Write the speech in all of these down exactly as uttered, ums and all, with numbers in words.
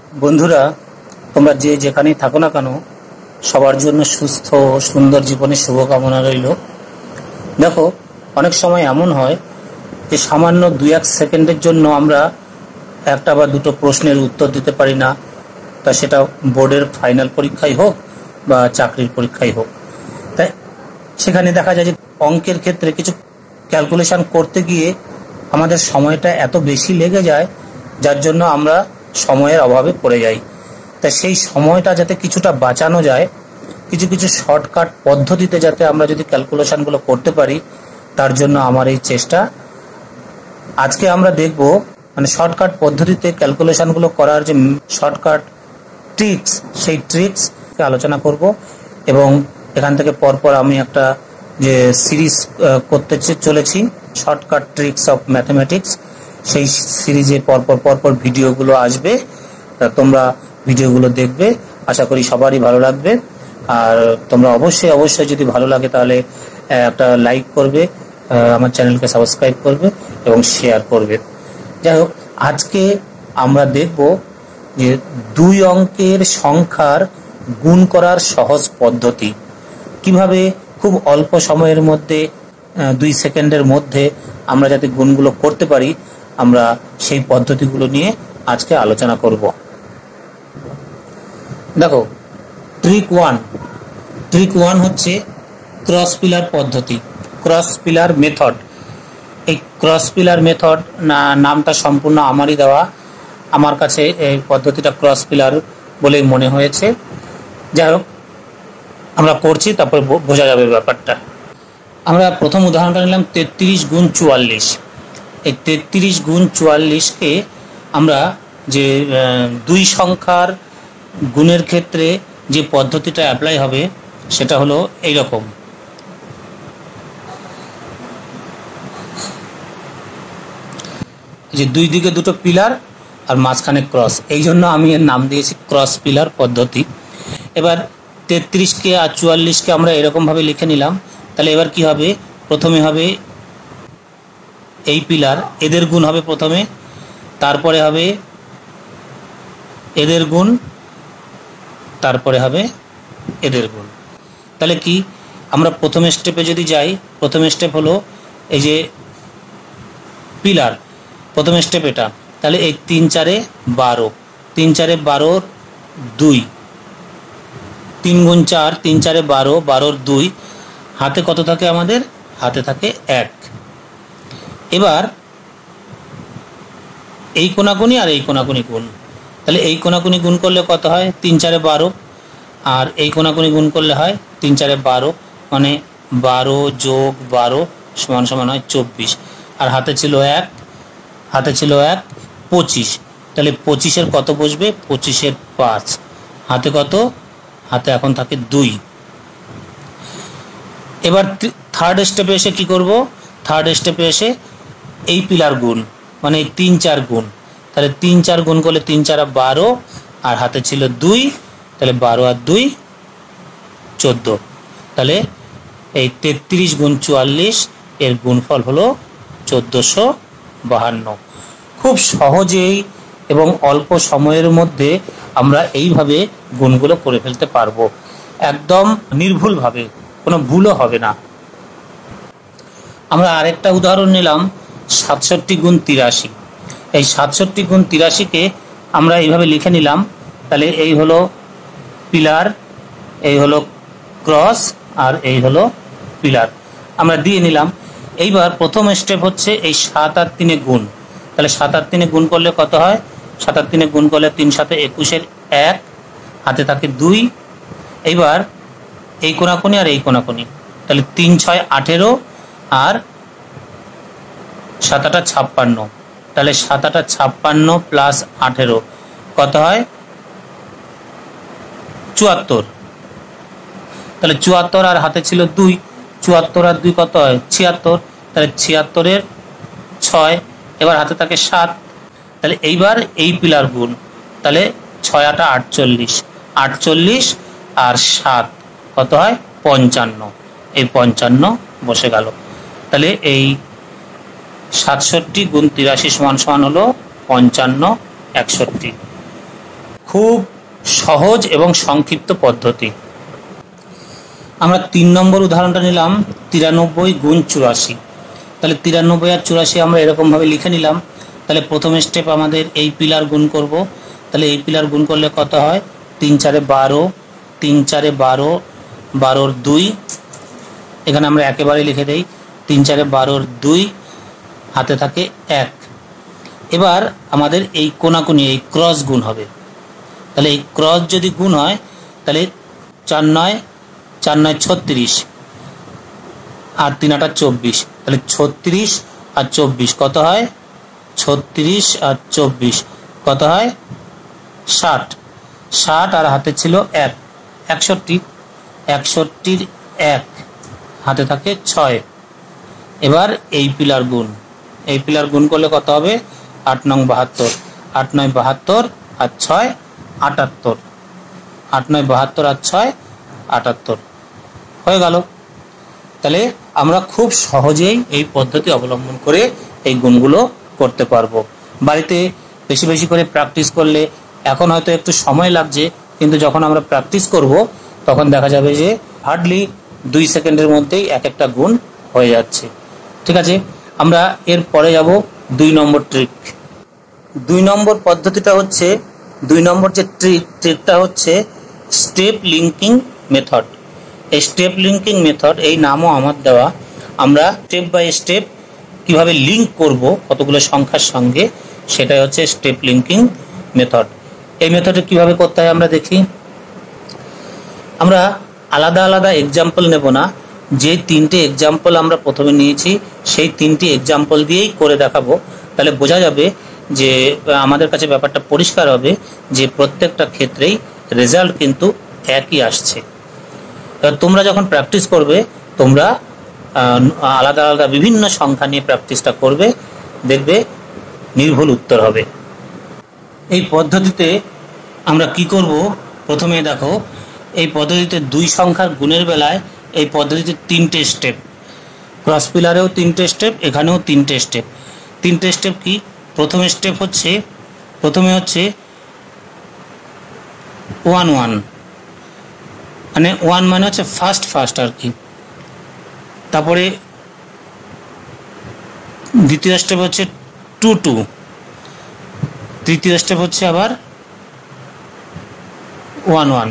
বন্ধুরা, তোমরা যে যেখানেই থাকো না কেন, সবার জন্য সুস্থ ও সুন্দর জীবনের শুভকামনা রইল। দেখো, অনেক সময় এমন হয় যে সামান্য দুই এক সেকেন্ডের জন্য আমরা একটা বা দুটো প্রশ্নের উত্তর দিতে পারি না, তা সেটা বোর্ডের ফাইনাল পরীক্ষাই হোক বা চাকরির পরীক্ষাই হোক। তাই সেখানে দেখা যায় যে অঙ্কের ক্ষেত্রে কিছু ক্যালকুলেশন করতে গিয়ে আমাদের সময়টা এত বেশি লেগে যায়, যার জন্য আমরা সময়ের অভাবে পড়ে যাই। তাই সেই সময়টা যাতে কিছুটা বাঁচানো যায়, কিছু কিছু শর্টকাট পদ্ধতিতে যাতে আমরা যদি ক্যালকুলেশনগুলো করতে পারি, তার জন্য আমার এই চেষ্টা। আজকে আমরা দেখব মানে শর্টকাট পদ্ধতিতে ক্যালকুলেশনগুলো করার যে শর্টকাট ট্রিক্স, সেই ট্রিক্স আলোচনা করব। এবং এখান থেকে পরপর আমি একটা যে সিরিজ করতে চলেছি, শর্টকাট ট্রিক্স অফ ম্যাথমেটিক্স, সেই সিরিজে পরপর পরপর ভিডিওগুলো আসবে। তোমরা ভিডিওগুলো দেখবে, আশা করি সবারই ভালো লাগবে। আর তোমরা অবশ্যই অবশ্যই যদি ভালো লাগে তাহলে একটা লাইক করবে, আমার চ্যানেলকে সাবস্ক্রাইব করবে এবং শেয়ার করবে। যাই হোক, আজকে আমরা দেখব যে দুই অঙ্কের সংখ্যার গুণ করার সহজ পদ্ধতি, কিভাবে খুব অল্প সময়ের মধ্যে দুই সেকেন্ডের মধ্যে আমরা যাতে গুণগুলো করতে পারি, আমরা সেই পদ্ধতিগুলো নিয়ে আজকে আলোচনা করব। দেখো, ট্রিক ওয়ান ট্রিক ওয়ান হচ্ছে ক্রস পিলার পদ্ধতি, ক্রস পিলার মেথড। এই ক্রস পিলার মেথড না নামটা সম্পূর্ণ আমারই দেওয়া, আমার কাছে এই পদ্ধতিটা ক্রস পিলার বলেই মনে হয়েছে। যাই হোক, আমরা করছি, তারপর বোঝা যাবে ব্যাপারটা। আমরা প্রথম উদাহরণটা নিলাম তেত্রিশ গুণ চুয়াল্লিশ। এই তেত্রিশ গুণ চুয়াল্লিশকে আমরা যে দুই সংখ্যার গুণের ক্ষেত্রে যে পদ্ধতিটা অ্যাপ্লাই হবে সেটা হলো এইরকম। যে দুই দিকে দুটো পিলার আর মাঝখানে ক্রস, এই জন্য আমি এর নাম দিয়েছি ক্রস পিলার পদ্ধতি। এবার তেত্রিশকে আর চুয়াল্লিশকে আমরা এরকমভাবে লিখে নিলাম। তাহলে এবার কি হবে, প্রথমে হবে এই পিলার, এদের গুণ হবে প্রথমে, তারপরে হবে এদের গুণ, তারপরে হবে এদের গুণ। তাহলে কি, আমরা প্রথম স্টেপে যদি যাই, প্রথম স্টেপ হলো এই যে পিলার, প্রথম স্টেপ এটা। তাহলে এই তিন চারে বারো, তিন চারে বারোর দুই, তিন গুণ চার, তিন চারে বারো, বারোর দুই, হাতে কত থাকে আমাদের? হাতে থাকে এক। এবার এই কোনাকুনি আর এই কোনাকুনি গুণ, তাহলে এই কোনাকুনি গুণ করলে কত হয়? তিন চারে বারো, আর এই কোনাকুনি গুণ করলে হয় তিন চারে বারো, মানে বারো যোগ বারো সমান সমান হয় চব্বিশ। আর হাতে ছিল এক, হাতে ছিল এক, পঁচিশ। তাহলে পঁচিশের কত বসবে? পঁচিশের পাঁচ। হাতে কত? হাতে এখন থাকে দুই। এবার থার্ড স্টেপে এসে কি করব? থার্ড স্টেপে এসে এই পিলার গুণ, মানে এই তিন চার গুণ। তাহলে তিন চার গুণ করলে তিন চার বারো, আর হাতে ছিল দুই, তাহলে বারো আর দুই চোদ্দ। তাহলে এই তেত্রিশ গুণ চুয়াল্লিশ এর গুণফল হলো চোদ্দশো বাহান্ন। খুব সহজেই এবং অল্প সময়ের মধ্যে আমরা এইভাবে গুণগুলো করে ফেলতে পারবো, একদম নির্ভুলভাবে, কোনো ভুলও হবে না। আমরা আরেকটা উদাহরণ নিলাম সাতষট্টি গুণ তিরাশি। এই সাতষট্টি গুণ তিরাশিকে আমরা এইভাবে লিখে নিলাম। তাহলে এই হলো পিলার, এই হলো ক্রস, আর এই হলো পিলার, আমরা দিয়ে নিলাম। এইবার প্রথম স্টেপ হচ্ছে এই সাত আর তিনে গুণ। তাহলে সাত আর তিনে গুণ করলে কত হয়? সাত আর তিনে গুণ করলে তিন সাথে একুশের এক, হাতে থাকে দুই। এইবার এই কোনাকুনি আর এই কোনাকুনি, তাহলে তিন ছয় আঠেরো, আর সাত আটা ছাপ্পান্ন। তাহলে সাত আটা ছাপ্পান্ন প্লাস আঠেরো কত হয়? চুয়াত্তর। তাহলে চুয়াত্তর, আর হাতে ছিল দুই, চুয়াত্তর আর দুই কত হয়? ছিয়াত্তর। তাহলে ছিয়াত্তরের ছয়, এবার হাতে থাকে সাত। তাহলে এইবার এই পিলার গুণ, তাহলে ছয় আটা আটচল্লিশ, আটচল্লিশ আর সাত কত হয়? পঞ্চান্ন। এই পঞ্চান্ন বসে গেল। তাহলে এই সাতষট্টি গুণ তিরাশি সমান সমান হলো পঞ্চান্ন একষট্টি। খুব সহজ এবং সংক্ষিপ্ত পদ্ধতি। আমরা তিন নম্বর উদাহরণটা নিলাম তিরানব্বই গুণ চুরাশি। তাহলে তিরানব্বই আর চুরাশি আমরা এরকমভাবে লিখে নিলাম। তাহলে প্রথম স্টেপ আমাদের এই পিলার গুণ করব। তাহলে এই পিলার গুণ করলে কত হয়, তিন চারে বারো, তিন চারে বারো, বারোর দুই, এখানে আমরা একেবারে লিখে দেই তিন চারে বারোর দুই, হাতে থাকে এক। এবার আমাদের এই কোনাকুনি এই ক্রস গুণ হবে। তাহলে এই ক্রস যদি গুণ হয় তাহলে চার নয় চার নয় ছত্রিশ, আর তিন আটা চব্বিশ। তাহলে ছত্রিশ আর চব্বিশ কত হয়, ছত্রিশ আর চব্বিশ কত হয়, ষাট। ষাট আর হাতে ছিল এক, একষট্টি, একষট্টির এক, হাতে থাকে ছয়। এবার এই পিলার গুণ, এই পিলার গুণ করলে কত হবে, আট নং বাহাত্তর, আট নয় বাহাত্তর আর ছয় আটাত্তর, আট নয় বাহাত্তর আর ছয় আটাত্তর হয়ে গেল। তাহলে আমরা খুব সহজেই এই পদ্ধতি অবলম্বন করে এই গুণগুলো করতে পারবো। বাড়িতে বেশি বেশি করে প্র্যাকটিস করলে, এখন হয়তো একটু সময় লাগছে, কিন্তু যখন আমরা প্র্যাকটিস করব তখন দেখা যাবে যে হার্ডলি দুই সেকেন্ডের মধ্যেই এক একটা গুণ হয়ে যাচ্ছে। ঠিক আছে, আমরা এর পরে যাব দুই নম্বর ট্রিক। দুই নম্বর পদ্ধতিটা হচ্ছে, দুই নম্বর যে ট্রিক, ট্রিকটা হচ্ছে স্টেপ লিঙ্কিং মেথড। এই স্টেপ লিঙ্কিং মেথড, এই নামও আমার দেওয়া। আমরা স্টেপ বাই স্টেপ কিভাবে লিঙ্ক করব কতগুলো সংখ্যার সঙ্গে, সেটাই হচ্ছে স্টেপ লিঙ্কিং মেথড। এই মেথডে কিভাবে করতে হয় আমরা দেখি। আমরা আলাদা আলাদা এক্সাম্পল নেব না, যে তিনটে এক্সাম্পল আমরা প্রথমে নিয়েছি সেই তিনটি এক্সাম্পল দিয়েই করে দেখাবো। তাহলে বোঝা যাবে যে আমাদের কাছে ব্যাপারটা পরিষ্কার হবে যে প্রত্যেকটা ক্ষেত্রেই রেজাল্ট কিন্তু একই আসছে। এবার তোমরা যখন প্র্যাকটিস করবে, তোমরা আলাদা আলাদা বিভিন্ন সংখ্যা নিয়ে প্র্যাকটিসটা করবে, দেখবে নির্ভুল উত্তর হবে। এই পদ্ধতিতে আমরা কি করব, প্রথমে দেখো এই পদ্ধতিতে দুই সংখ্যার গুণের বেলায় এই পদ্ধতিতে তিনটে স্টেপ, ক্রস পিলারেও তিনটে স্টেপ, এখানেও তিনটে স্টেপ। তিনটে স্টেপ কি, প্রথম স্টেপ হচ্ছে, প্রথমে হচ্ছে ওয়ান ওয়ান, মানে ওয়ান মানে হচ্ছে ফার্স্ট ফার্স্ট আর কি। তারপরে দ্বিতীয় স্টেপ হচ্ছে টু টু, তৃতীয় স্টেপ হচ্ছে আবার ওয়ান ওয়ান।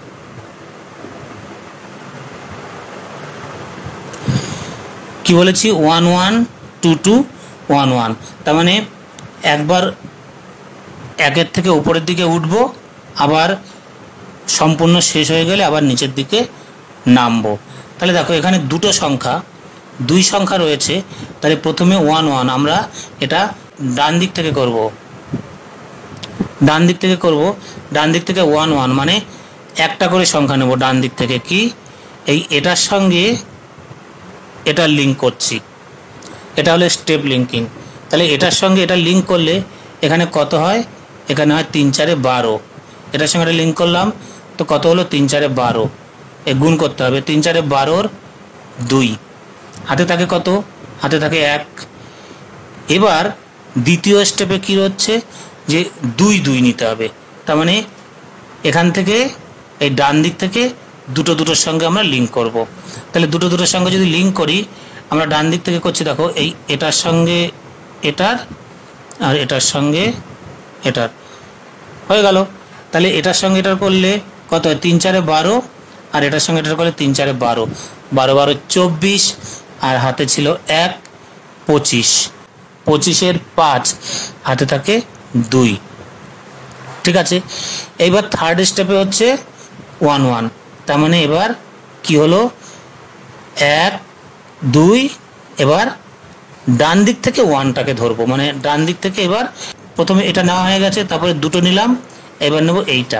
কি বলেছি, one one two two one one, তার মানে একবার একের থেকে উপরের দিকে উঠবো, আবার সম্পূর্ণ শেষ হয়ে গেলে আবার নিচের দিকে নামবো। তাহলে দেখো এখানে দুটো সংখ্যা, দুই সংখ্যা রয়েছে। তাহলে প্রথমে ওয়ান ওয়ান আমরা এটা ডান দিক থেকে করব, ডান দিক থেকে করব, ডান দিক থেকে ওয়ান ওয়ান মানে একটা করে সংখ্যা নেব ডান দিক থেকে। কি, এই এটার সঙ্গে এটা লিঙ্ক করছি, এটা হলো স্টেপ লিঙ্কিং। তাহলে এটার সঙ্গে এটা লিঙ্ক করলে এখানে কত হয়, এখানে হয় তিন চারে বারো, এটার সঙ্গে এটা লিঙ্ক করলাম তো কত হলো, তিন চারে বারো, এ গুণ করতে হবে, তিন চারে বারোর দুই, হাতে থাকে কত, হাতে থাকে এক। এবার দ্বিতীয় স্টেপে কি হচ্ছে, যে দুই দুই নিতে হবে, তার মানে এখান থেকে এই ডান দিক থেকে দুটো দুটোর সঙ্গে আমরা লিঙ্ক করব। তাহলে দুটো দুটোর সঙ্গে যদি লিঙ্ক করি, আমরা ডান দিক থেকে করছি, দেখো এই এটার সঙ্গে এটার, আর এটার সঙ্গে এটার, হয়ে গেল। তাহলে এটার সঙ্গে এটার করলে কত হয়, তিন চারে বারো, আর এটার সঙ্গে এটার করলে তিন চারে বারো, বারো বারো চব্বিশ, আর হাতে ছিল এক, পঁচিশ, পঁচিশের পাঁচ, হাতে থাকে দুই। ঠিক আছে, এইবার থার্ড স্টেপে হচ্ছে ওয়ান ওয়ান, তার মানে এবার কি হলো, এক দুই, এবার ডান দিক থেকে ওয়ানটাকে ধরবো, মানে ডান দিক থেকে এবার প্রথমে এটা নেওয়া হয়ে গেছে, তারপরে দুটো নিলাম, এবার নেব এইটা।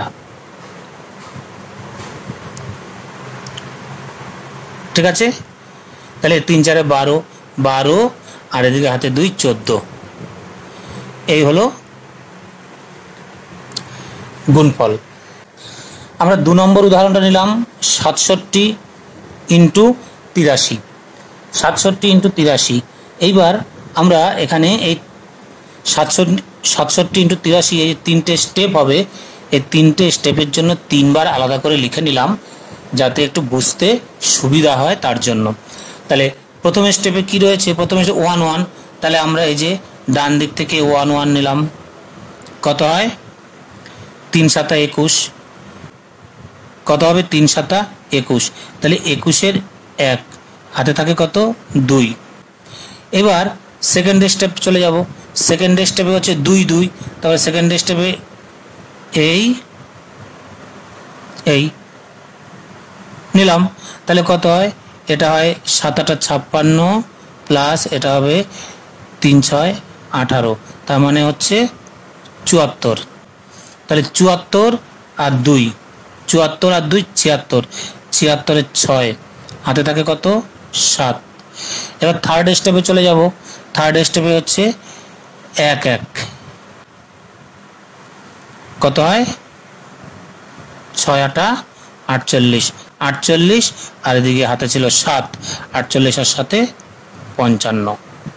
ঠিক আছে, তাহলে তিন চারে বারো, বারো আর এদিকে হাতে দুই, চোদ্দ। এই হলো গুণফল। আমরা দু নম্বর উদাহরণটা নিলাম সাতষট্টি ইন্টু তিরাশি, সাতষট্টি ইন্টু তিরাশি। এইবার আমরা এখানে এই সাতষট্টি সাতষট্টি ইন্টু তিরাশি, এই তিনটে স্টেপ হবে, এই তিনটে স্টেপের জন্য তিনবার আলাদা করে লিখে নিলাম, যাতে একটু বুঝতে সুবিধা হয় তার জন্য। তাহলে প্রথম স্টেপে কি রয়েছে, প্রথমে ওয়ান ওয়ান, তাহলে আমরা এই যে ডান দিক থেকে ওয়ান ওয়ান নিলাম, কত হয় তিন সাতা একুশ, কত হবে তিন সাতা একুশ, তাহলে একুশের এক, হাতে থাকে কত দুই। এবার সেকেন্ড স্টেপ চলে যাব, সেকেন্ড স্টেপে হচ্ছে দুই দুই, তাহলে সেকেন্ড স্টেপে এই এই নিলাম, তাহলে কত হয়, এটা হয় সাত আটা ছাপ্পান্ন প্লাস এটা হবে তিন ছয় আঠারো, তার মানে হচ্ছে চুয়াত্তর। তাহলে চুয়াত্তর আর দুই, চুয়াত্তর আর দুই ছিয়াত্তর, ছিয়াত্তরের ছয়, হাতে থাকে কত সাত। এবার থার্ড স্টেপে চলে যাব, থার্ড স্টেপে হচ্ছে এক এক, কত হয় ছয় আটা আটচল্লিশ, আটচল্লিশ আর এদিকে হাতে ছিল সাত, আটচল্লিশ আর সাথে পঞ্চান্ন।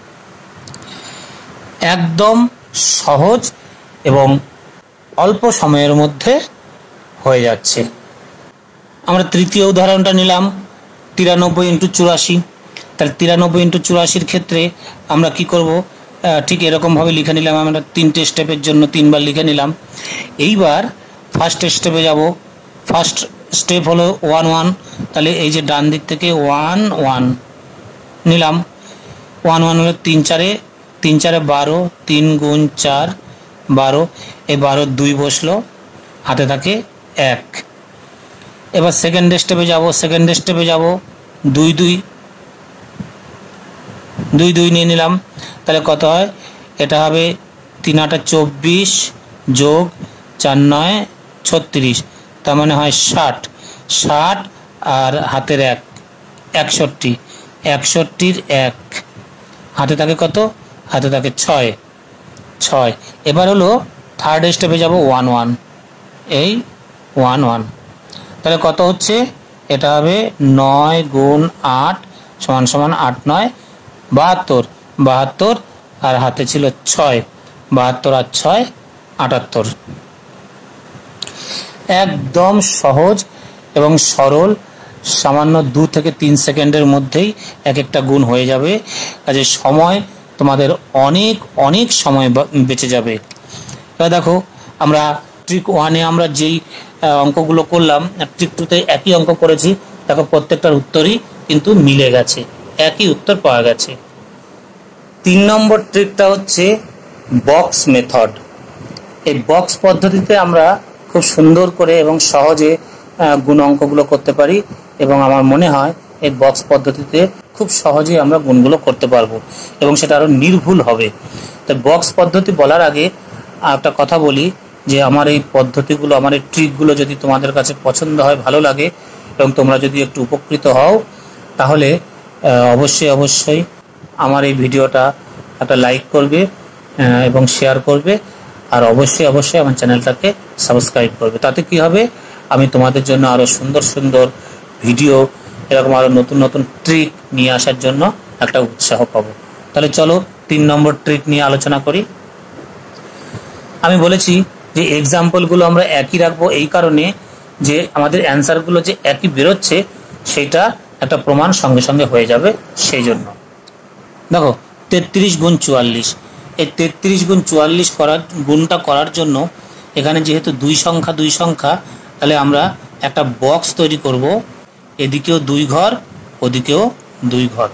একদম সহজ এবং অল্প সময়ের মধ্যে হয়ে যাচ্ছে। আমরা তৃতীয় উদাহরণটা নিলাম, তিরানব্বই ইন্টু চুরাশি। তাহলে তিরানব্বই ইন্টু চুরাশির ক্ষেত্রে আমরা কি করব, ঠিক এরকমভাবে লিখে নিলাম, আমরা তিনটে স্টেপের জন্য তিনবার লিখে নিলাম। এইবার ফার্স্ট স্টেপে যাব, ফার্স্ট স্টেপ হলো ওয়ান ওয়ান, তাহলে এই যে ডান দিক থেকে ওয়ান ওয়ান নিলাম, ওয়ান ওয়ান হলো তিন চারে, তিন চারে বারো, তিন গুণ চার বারো, এই বারো দুই বসলো, হাতে থাকে এক। এবার সেকেন্ড স্টেপে যাব, সেকেন্ড স্টেপে যাব দুই দুই, দুই দুই নিয়ে নিলাম, তাহলে কত হয়, এটা হবে তিন আটা চব্বিশ যোগ চার নয় ছত্রিশ, তার মানে হয় ষাট, ষাট আর হাতের এক একষট্টি, একষট্টির এক, হাতে থাকে কত, হাতে থাকে ছয়, ছয়। এবার হলো থার্ড স্টেপে যাব ওয়ান ওয়ান, এই ওয়ান ওয়ান, তাহলে কত হচ্ছে, এটা হবে নয় গুণ আট সমান সমান আট নয় বাহাত্তর, বাহাত্তর আর হাতে ছিল ছয়, বাহাত্তর আর ছয় আটাত্তর। একদম সহজ এবং সরল, সামান্য দু থেকে তিন সেকেন্ডের মধ্যেই এক একটা গুণ হয়ে যাবে, কাজে সময় তোমাদের অনেক অনেক সময় বেঁচে যাবে। এবার দেখো, আমরা ট্রিক ওয়ানে আমরা যেই অঙ্কগুলো করলাম, ট্রিক টুতে একই অঙ্ক করেছি, দেখো প্রত্যেকটার উত্তরই কিন্তু মিলে গেছে, একই উত্তর পাওয়া গেছে। তিন নম্বর ট্রিকটা হচ্ছে বক্স মেথড। এই বক্স পদ্ধতিতে আমরা খুব সুন্দর করে এবং সহজে গুণ অঙ্কগুলো করতে পারি, এবং আমার মনে হয় এই বক্স পদ্ধতিতে খুব সহজেই আমরা গুণগুলো করতে পারবো এবং সেটা আরও নির্ভুল হবে। তো বক্স পদ্ধতি বলার আগে একটা কথা বলি, যে আমার এই পদ্ধতিগুলো, আমার এই ট্রিকগুলো যদি তোমাদের কাছে পছন্দ হয়, ভালো লাগে এবং তোমরা যদি একটু উপকৃত হও, তাহলে অবশ্যই অবশ্যই আমার এই ভিডিওটা একটা লাইক করবে এবং শেয়ার করবে, আর অবশ্যই অবশ্যই আমার চ্যানেলটাকে সাবস্ক্রাইব করবে। তাতে কি হবে, আমি তোমাদের জন্য আরও সুন্দর সুন্দর ভিডিও, এরকম আরও নতুন নতুন ট্রিক নিয়ে আসার জন্য একটা উৎসাহ পাবো। তাহলে চলো তিন নম্বর ট্রিক নিয়ে আলোচনা করি। আমি বলেছি যে এক্সাম্পলগুলো আমরা একই রাখবো, এই কারণে যে আমাদের অ্যান্সারগুলো যে একই বেরোচ্ছে সেটা একটা প্রমাণ সঙ্গে সঙ্গে হয়ে যাবে, সেই জন্য। দেখো তেত্রিশ গুণ চুয়াল্লিশ, এই তেত্রিশ গুণ চুয়াল্লিশ করার গুণটা করার জন্য এখানে যেহেতু দুই সংখ্যা দুই সংখ্যা, তাহলে আমরা একটা বক্স তৈরি করব, এদিকেও দুই ঘর ওদিকেও দুই ঘর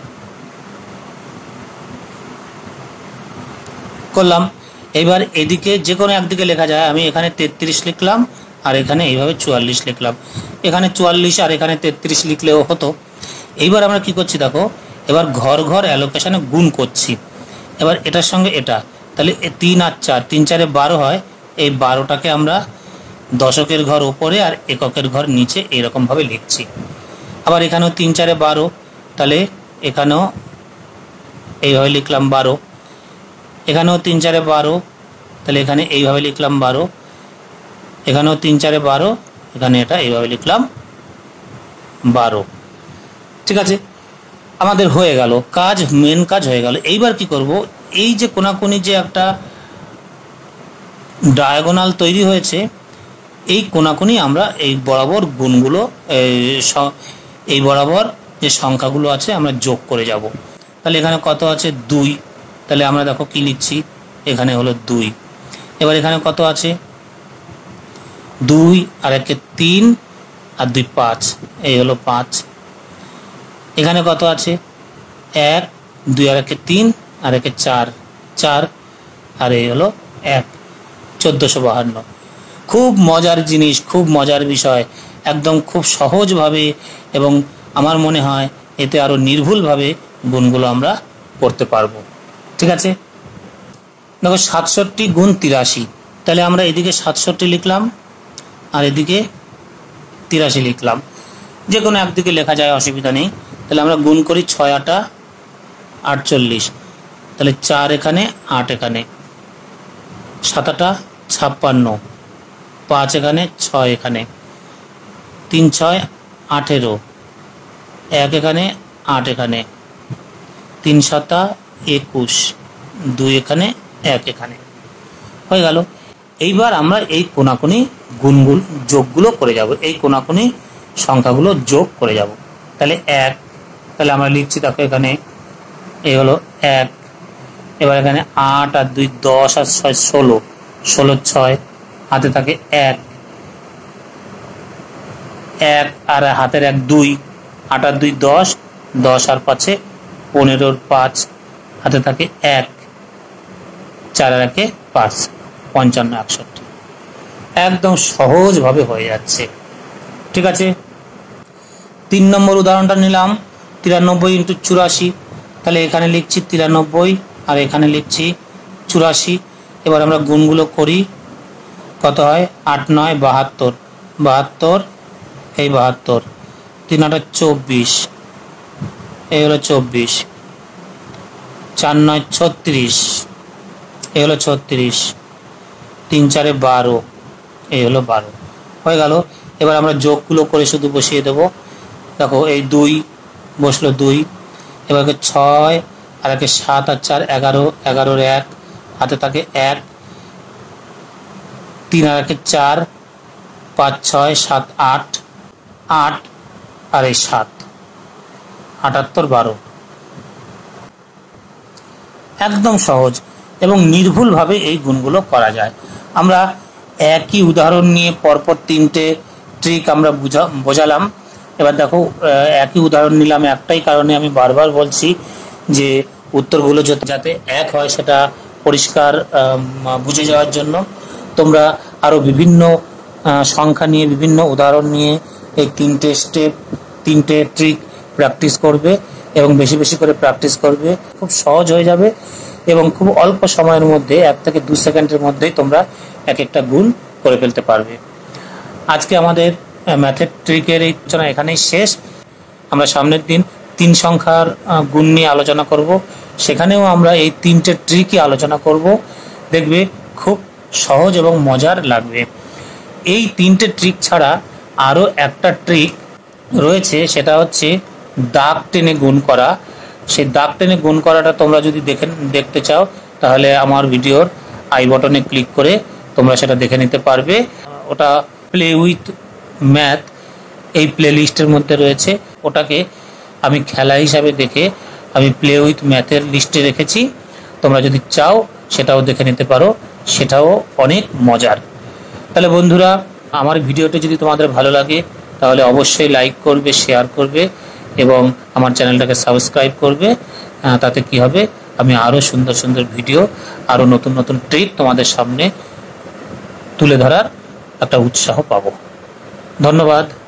করলাম। এবার এদিকে যে কোনো একদিকে লেখা যায়, আমি এখানে তেত্রিশ লিখলাম আর এখানে এইভাবে চুয়াল্লিশ লিখলাম, এখানে চুয়াল্লিশ আর এখানে তেত্রিশ লিখলেও হতো। এইবার আমরা কি করছি দেখো, এবার ঘর ঘর অ্যালোকেশনে গুণ করছি। এবার এটার সঙ্গে এটা, তাহলে তিন আর চার, তিন চারে বারো হয়, এই বারোটাকে আমরা দশকের ঘর ওপরে আর এককের ঘর নিচে এইরকমভাবে লিখছি। আবার এখানেও তিন চারে বারো, তাহলে এখানেও এইভাবে লিখলাম বারো, এখানেও তিন চারে বারো, তাহলে এখানে এইভাবে লিখলাম বারো, এখানেও তিন চারে বারো, এখানে এটা এইভাবে লিখলাম বারো। ঠিক আছে, আমাদের হয়ে গেল কাজ, মেন কাজ হয়ে গেল। এইবার কি করব, এই যে কোনাকুনি যে একটা ডায়াগোনাল তৈরি হয়েছে, এই কোনাকুনি আমরা এই বরাবর গুণগুলো এই বরাবর যে সংখ্যাগুলো আছে আমরা যোগ করে যাব। তাহলে এখানে কত আছে দুই, তাহলে আমরা দেখো কি লিখছি, এখানে হলো দুই। এবার এখানে কত আছে দুই আর একে তিন আর দুই পাঁচ, এই হলো পাঁচ। এখানে কত আছে এক, দুই আর একে তিন আর একে চার, চার আর এই হলো এক, চোদ্দোশো বাহান্ন। খুব মজার জিনিস, খুব মজার বিষয়, একদম খুব সহজভাবে এবং আমার মনে হয় এতে আরও নির্ভুলভাবে গুণগুলো আমরা করতে পারবো। ঠিক আছে, দেখো সাতষট্টি গুণ তিরাশি, তাহলে আমরা এদিকে সাতষট্টি লিখলাম আর এদিকে তিরাশি লিখলাম, যে কোনো একদিকে লেখা যায়, অসুবিধা নেই। তাহলে আমরা গুণ করি, ছয় আটা আটচল্লিশ, তাহলে চার এখানে আট এখানে, সাত আটা ছাপ্পান্ন, পাঁচ এখানে ছয় এখানে, তিন ছয় আঠেরো, এক এখানে আট এখানে, তিন সাতা একুশ, দুই এখানে এক এখানে, হয়ে গেল। এইবার আমরা এই কোনাকুনি গুণগুলো যোগগুলো করে যাব, এই কোনাকুনি সংখ্যাগুলো যোগ করে যাব। তাহলে এক, তাহলে আমরা লিখছি দেখো এখানে এই হলো এক। এবার এখানে আট আর দুই দশ আর ছয় ষোলো, ষোলো ছয় হাতে থাকে এক, এক আর হাতের এক দুই, আট আর দুই দশ, দশ আর পাঁচে পনেরোর পাঁচ, হাতে থাকে এক, চার আর একে পাঁচ, পঞ্চান্ন একষট্টি। একদম সহজভাবে হয়ে যাচ্ছে। ঠিক আছে, তিন নম্বর উদাহরণটা নিলাম, তিরানব্বই ইন্টু চুরাশি, তাহলে এখানে লিখছি তিরানব্বই আর এখানে লিখছি চুরাশি। এবার আমরা গুণগুলো করি, কত হয় আট নয় বাহাত্তর, বাহাত্তর এই বাহাত্তর, তিন আটা চব্বিশ, এই হলো চব্বিশ, চার নয় ছত্রিশ, এই হলো ছত্রিশ, তিন চারে বারো, এই হলো বারো, হয়ে গেল। এবার আমরা যোগগুলো করে শুধু বসিয়ে দেব। দেখো এই দুই বসলো দুই, এবার ছয় আর একে সাত আর চার এগারো, এগারোর এক হাতে থাকে এক, তিন আর একে চার, পাঁচ ছয় সাত আট, আট আর এই সাত, আটাত্তর বারো। একদম সহজ এবং নির্ভুলভাবে এই গুণগুলো করা যায়। আমরা একই উদাহরণ নিয়ে পরপর তিনটে ট্রিক আমরা বুঝা বোঝালাম। এবার দেখো একই উদাহরণ নিলাম একটাই কারণে, আমি বারবার বলছি যে উত্তরগুলো যাতে এক হয় সেটা পরিষ্কার বুঝে যাওয়ার জন্য। তোমরা আরও বিভিন্ন সংখ্যা নিয়ে, বিভিন্ন উদাহরণ নিয়ে এই তিনটে স্টেপ, তিনটে ট্রিক প্র্যাকটিস করবে এবং বেশি বেশি করে প্র্যাকটিস করবে। খুব সহজ হয়ে যাবে এবং খুব অল্প সময়ের মধ্যে, এক থেকে দু সেকেন্ডের মধ্যেই তোমরা এক একটা গুণ করে ফেলতে পারবে। আজকে আমাদের ম্যাথের ট্রিকের এই আলোচনা এখানেই শেষ। আমরা সামনের দিন তিন সংখ্যার গুণ নিয়ে আলোচনা করব, সেখানেও আমরা এই তিনটে ট্রিকই আলোচনা করব। দেখবে খুব সহজ এবং মজার লাগবে। এই তিনটে ট্রিক ছাড়া আরও একটা ট্রিক রয়েছে, সেটা হচ্ছে দাগ টেনে গুণ করা। সেই দাগ টেনে গুণ করাটা তোমরা যদি দেখে দেখতে চাও তাহলে আমার ভিডিওর আই বটনে ক্লিক করে তোমরা সেটা দেখে নিতে পারবে। ওটা প্লে উইথ ম্যাথ এই প্লে লিস্টের মধ্যে রয়েছে। ওটাকে আমি খেলা হিসাবে দেখে আমি প্লে উইথ ম্যাথের লিস্টে রেখেছি। তোমরা যদি চাও সেটাও দেখে নিতে পারো, সেটাও অনেক মজার। তাহলে বন্ধুরা, আমার ভিডিওটি যদি তোমাদের ভালো লাগে তাহলে অবশ্যই লাইক করবে, শেয়ার করবে এবং আমার চ্যানেলটাকে সাবস্ক্রাইব করবে। তাতে কি হবে, আমি আরও সুন্দর সুন্দর ভিডিও, আরও নতুন নতুন ট্রিক তোমাদের সামনে তুলে ধরার একটা উৎসাহ পাবো। ধন্যবাদ।